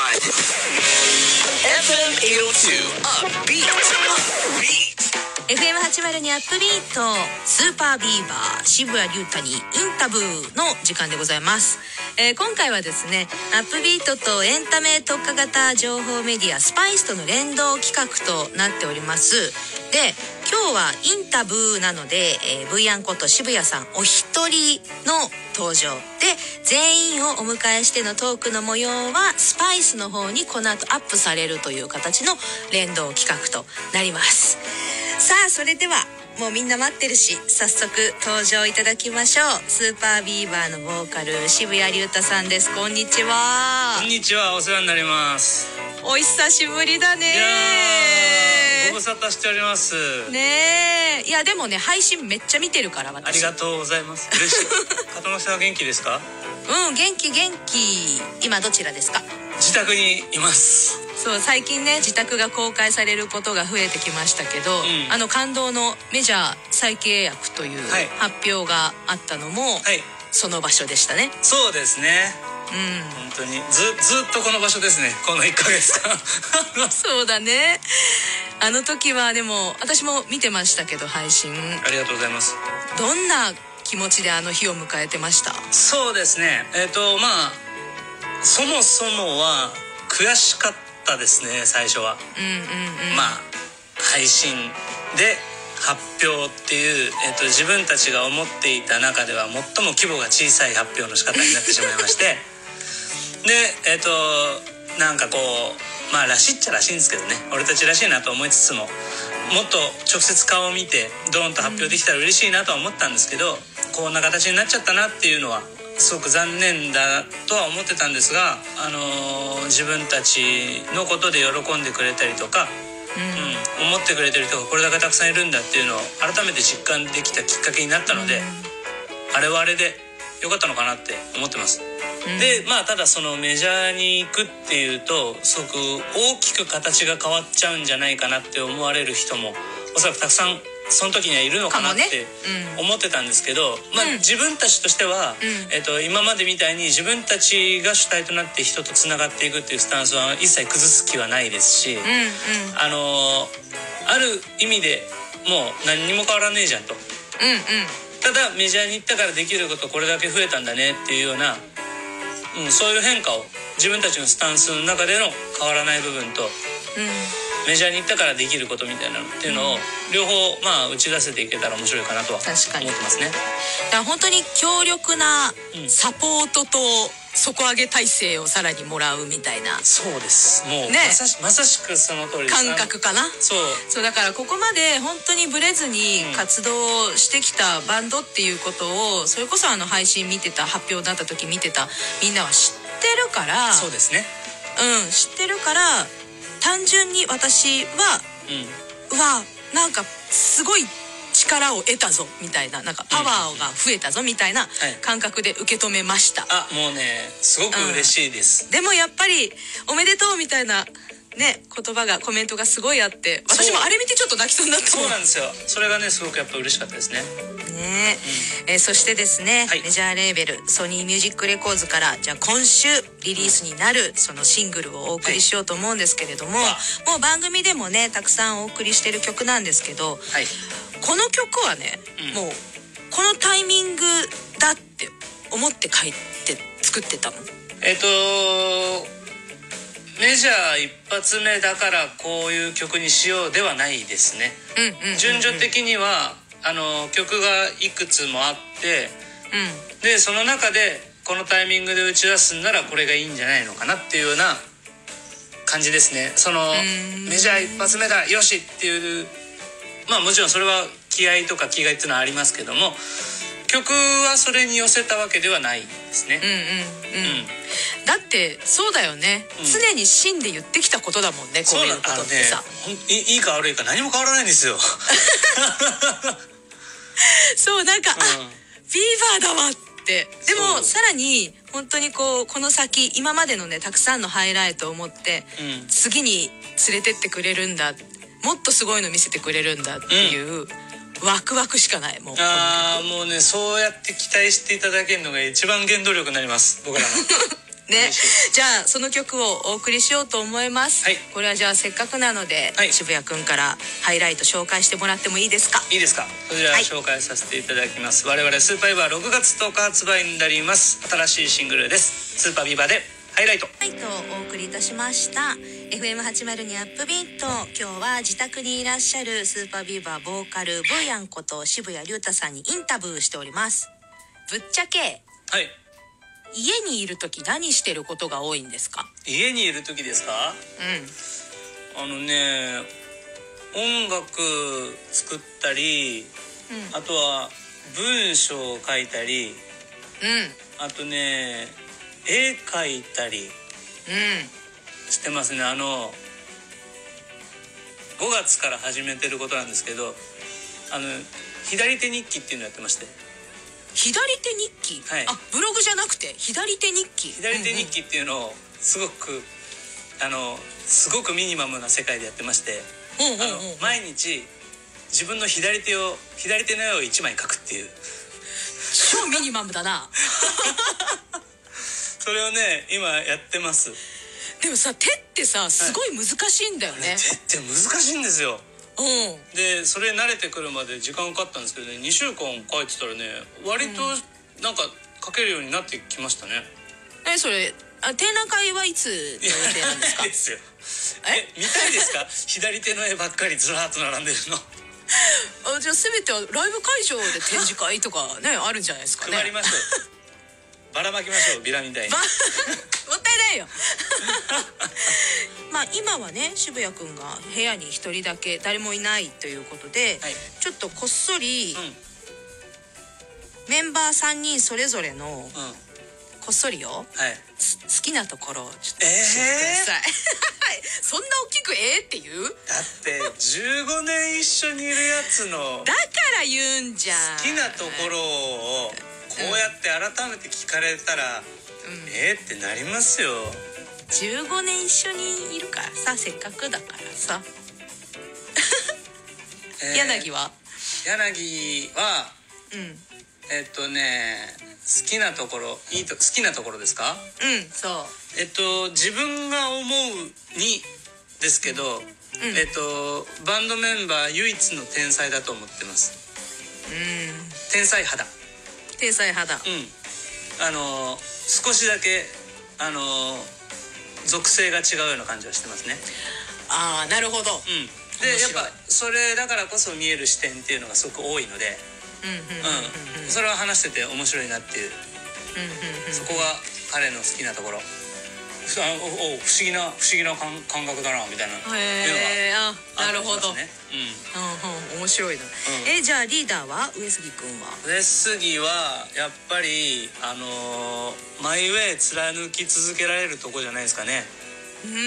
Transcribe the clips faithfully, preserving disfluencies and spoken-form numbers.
エフエムはちじゅうに Upbeat エフエムはちじゅうに アップビートスーパービーバー渋谷龍太にインタビューの時間でございます、えー、今回はですねアップビートとエンタメ特化型情報メディアスパイスとの連動企画となっております。で今日はインタビューなので、えー、ブイアンこと渋谷さんお一人の登場で全員をお迎えしてのトークの模様はスパイスの方にこの後アップされるという形の連動企画となります。さあそれではもうみんな待ってるし早速登場いただきましょう。スーパービーバーのボーカル渋谷龍太さんです。こんにちは。 こんにちは、お世話になります。 お久しぶりだね。 いやーご無沙汰しておりますねえ。いやでもね配信めっちゃ見てるから私。 ありがとうございます。嬉しい片野さんは元気ですか？ うん元気元気。今どちらですか？ 自宅にいます。 そう最近ね自宅が公開されることが増えてきましたけど、うん、あの感動のメジャー再契約という発表があったのも、はい、その場所でしたね。 そうですね、うん、本当にず, ずっとこの場所ですね、このいっかげつかんそうだね。あの時はでも私も見てましたけど配信ありがとうございます。 どんな気持ちであの日を迎えてました？ そうですねえっ、ー、とまあそもそもは悔しかったですね最初は、うんうんうん、まあ配信で発表っていう、えーと、自分たちが思っていた中では最も規模が小さい発表の仕方になってしまいましてでえっ、ー、となんかこうまあらしいっちゃらしいんですけどね、俺たちらしいなと思いつつももっと直接顔を見てドーンと発表できたら嬉しいなとは思ったんですけど、うん、こんな形になっちゃったなっていうのはすごく残念だとは思ってたんですが、あのー、自分たちのことで喜んでくれたりとか、うんうん、思ってくれてる人がこれだけたくさんいるんだっていうのを改めて実感できたきっかけになったので、うん、あれはあれでよかったのかなって思ってます、うん、でまあただそのメジャーに行くっていうとすごく大きく形が変わっちゃうんじゃないかなって思われる人もおそらくたくさんその時にはいるのかなって思ってたんですけど、まあ、自分たちとしては、うんえっと、今までみたいに自分たちが主体となって人とつながっていくっていうスタンスは一切崩す気はないですし、うんうん、あのある意味でもう何にも変わらねえじゃんと、うんうん、ただメジャーに行ったからできることこれだけ増えたんだねっていうような、うん、そういう変化を自分たちのスタンスの中での変わらない部分と、うんメジャーに行ったからできることみたいなのっていうのを両方まあ打ち出せていけたら面白いかなとは思ってますね。 だから本当に強力なサポートと底上げ体制をさらにもらうみたいな、 うん、そうですもう、ね、まさし、まさしくその通りです。 感覚かな。そうそうだからここまで本当にブレずに活動してきたバンドっていうことを、うん、それこそあの配信見てた発表だった時見てたみんなは知ってるから。 そうですねうん知ってるから単純に私は、うん、うわなんかすごい力を得たぞみたいな、なんかパワーが増えたぞみたいな感覚で受け止めました、 うんはい、あもうねすごく嬉しいです、 うん、でもやっぱりおめでとうみたいなね言葉がコメントがすごいあって私もあれ見てちょっと泣きそうになった。 そうなんですよ。それがねすごくやっぱ嬉しかったですね。 ねえ、うん、えー、そしてですね、はい、メジャーレーベルソニーミュージックレコーズからじゃあ今週リリースになるそのシングルをお送りしようと思うんですけれども、はい、もう番組でもねたくさんお送りしてる曲なんですけど、はい、この曲はね、うん、もうこのタイミングだって思って書いて作ってたの？ えっとメジャー一発目だからこういう曲にしようではないですね、うんうんうんうん、順序的にはあの曲がいくつもあって、うん、でその中でこのタイミングで打ち出すんならこれがいいんじゃないのかなっていうような感じですね。そのメジャー一発目だよしっていうまあもちろんそれは気合とか気概っていうのはありますけども曲はそれに寄せたわけではないですね。うんうんうん、うん、 だってそうだよね、うん、常に芯で言ってきたことだもんねこういうことってさ、 ね、いいか悪いか何も変わらないんですよそうなんか、うん、あビーバーだわってでもさらに本当にこうこの先今までのねたくさんのハイライトを持って、うん、次に連れてってくれるんだもっとすごいの見せてくれるんだっていう、うんワクワクしかないもうあもうねそうやって期待していただけるのが一番原動力になります僕らのね、じゃあその曲をお送りしようと思います、はい、これはじゃあせっかくなので、はい、渋谷くんからハイライト紹介してもらってもいいですか？ いいですか。それでは紹介させていただきます、はい、我々スーパービバーろくがつとおか発売になります新しいシングルです。スーパービバーでハイライト。 ハイライトをお送りいたしました。 エフエムはちじゅうに アップビート。今日は自宅にいらっしゃるスーパービバーボーカルブーヤンこと渋谷龍太さんにインタビューしております。ぶっちゃけ、はい、家にいる時何してることが多いんですか？ 家にいる時ですか？うん、あのね、音楽作ったり、うん、あとは文章を書いたり、うん、あとね絵描いたりしてますね。あのごがつから始めてることなんですけど、あの左手日記っていうのやってまして。 左手日記、はい、あ、ブログじゃなくて左手日記。 左手日記っていうのをすごくあのすごくミニマムな世界でやってまして、うんうんうん、あの毎日自分の左手を左手の絵をいちまい描くっていう超ミニマムだなそれをね今やってます。 でもさ、手ってさすごい難しいんだよね、はい、 手って難しいんですよ。うん、でそれ慣れてくるまで時間かかったんですけどね、にしゅうかん書いてたらね割となんか書けるようになってきましたね、 うん、えそれあ展覧会はいつの予定なんですか？ いやですよ。え見たいですか？左手の絵ばっかりずらっと並んでるのあ、じゃあせめてライブ会場で展示会とかねあるんじゃないですかね。 配りましょうばらまきましょう、ビラみたいにもったいないよまあ今はね渋谷くんが部屋に一人だけ誰もいないということで、はい、ちょっとこっそり、うん、メンバーさんにんそれぞれの、うん、こっそりよ、はい、好きなところをちょっと教えてください、えー、そんな大きくえーって言う？だってじゅうごねん一緒にいるやつのだから言うんじゃん。 好きなところをこうやって改めて聞かれたら、うん、えーってなりますよ。 じゅうごねん一緒にいるからさ、せっかくだからさえー、柳は柳は、うん、えっとね好きなところいいと好きなところですか？ うん、そう。 えっと自分が思うにですけど、うん、えっとバンドメンバー唯一の天才だと思ってます。うん、天才肌。 天才肌。うん。 あの少しだけあの属性が違うような感じはしてますね。 ああ、なるほど。うん。 でやっぱそれだからこそ見える視点っていうのがすごく多いので、うんうん、それは話してて面白いなっていう、うんうん、そこが彼の好きなところ。あおお不思議な不思議な感覚だなみたいな。 へえ、あ、なるほど。ね、うん、うん、面白いな。うん、えじゃあリーダーは上杉君は？ 上杉はやっぱりあのー、マイウェイ貫き続けられるとこじゃないですかね。うーん。うん。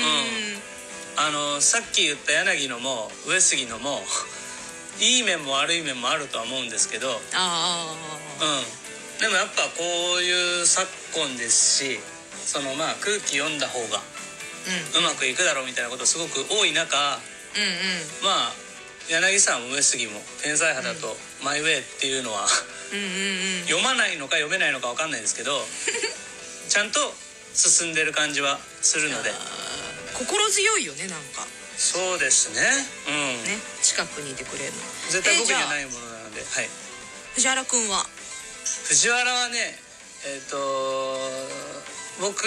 あのー、さっき言った柳のも上杉のもいい面も悪い面もあるとは思うんですけど。ああ。うん。でもやっぱこういう昨今ですし。そのまあ空気読んだ方がうまくいくだろうみたいなことすごく多い中、うんうん、まあ柳さんも上杉も天才肌とマイウェイっていうのはうんうん、うん、読まないのか読めないのか分かんないですけどちゃんと進んでる感じはするので心強いよね。なんかそうですね、うん、 ね、近くにいてくれるの絶対僕じゃないものなので、はい。 藤原くんは？ 藤原はねえっ、ー、と僕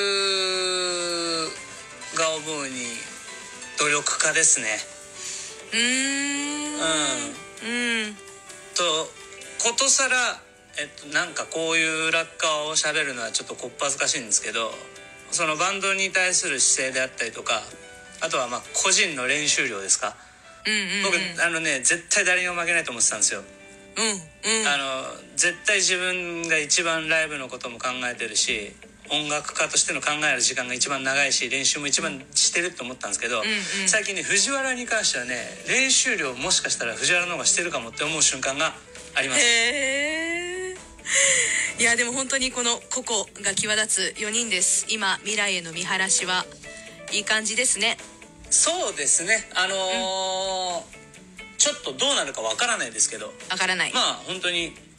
が思うに努力家ですね。うーん。うん。うん。とことさらえっとなんかこういう裏側を喋るのはちょっとこっぱずかしいんですけど、そのバンドに対する姿勢であったりとか、あとはまあ個人の練習量ですか。うんうんうん、僕あのね絶対誰にも負けないと思ってたんですよ。うんうん。あの絶対自分が一番ライブのことも考えてるし。音楽家としての考える時間が一番長いし練習も一番してると思ったんですけど、うんうん、最近ね藤原に関してはね練習量もしかしたら藤原の方がしてるかもって思う瞬間があります。へー。 いやでも本当にこの個々が際立つよにんです。今未来への見晴らしはいい感じですね。 そうですね。あのーうん、ちょっとどうなるかわからないですけど、 わからない。 まあ本当に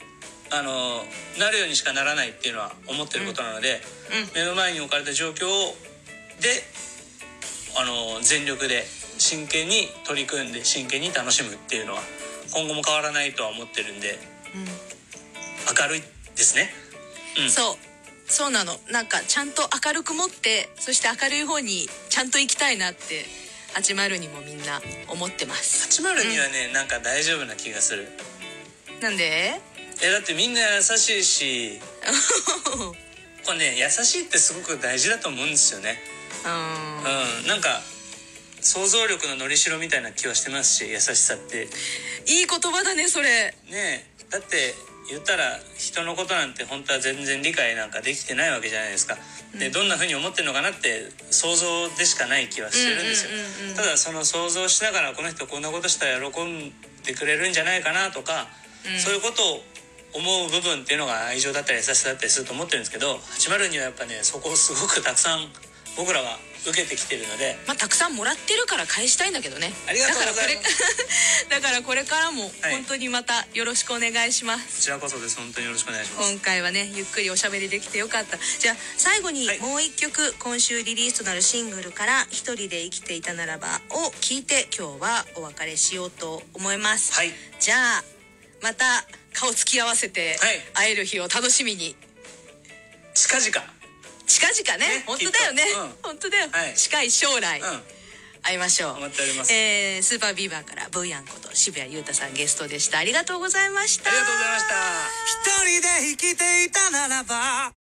あのなるようにしかならないっていうのは思ってることなので、 うんうん、 目の前に置かれた状況であの全力で真剣に取り組んで真剣に楽しむっていうのは今後も変わらないとは思ってるんで、うん、明るいですね、 うん、そうそうなの。なんかちゃんと明るく持って、そして明るい方にちゃんと行きたいなってはちじゅうにもみんな思ってます。 はちじゅうにはね、うん、なんか大丈夫な気がする。 なんで？ えだってみんな優しいしこれね優しいってすごく大事だと思うんですよね。うん、うん、なんか想像力ののりしろみたいな気はしてますし、優しさっていい言葉だねそれね。だって言ったら人のことなんて本当は全然理解なんかできてないわけじゃないですか、うん、でどんな風に思ってるのかなって想像でしかない気はしてるんですよ、うんうんうんうん、ただその想像しながらこの人こんなことしたら喜んでくれるんじゃないかなとか、うん、そういうことを思う部分っていうのが愛情だったり優しさだったりすると思ってるんですけど、はちじゅうにはやっぱねそこをすごくたくさん僕らは受けてきてるので、 まあたくさんもらってるから返したいんだけどね。 ありがとうございます。 だからこれからも本当にまたよろしくお願いします、はい、 こちらこそです。本当によろしくお願いします。 今回はねゆっくりおしゃべりできてよかった。じゃあ最後にもう一曲、はい、今週リリースとなるシングルから「一人で生きていたならば」を聴いて今日はお別れしようと思います、はい、じゃあまた顔つき合わせて会える日を楽しみに、 近々 近々ね、本当だよね、うん、本当だよ、はい、近い将来、うん、会いましょう。 思っております。 えー、スーパービーバーからブーヤンこと渋谷裕太さんゲストでした。ありがとうございました。 ありがとうございました。一人で生きていたならば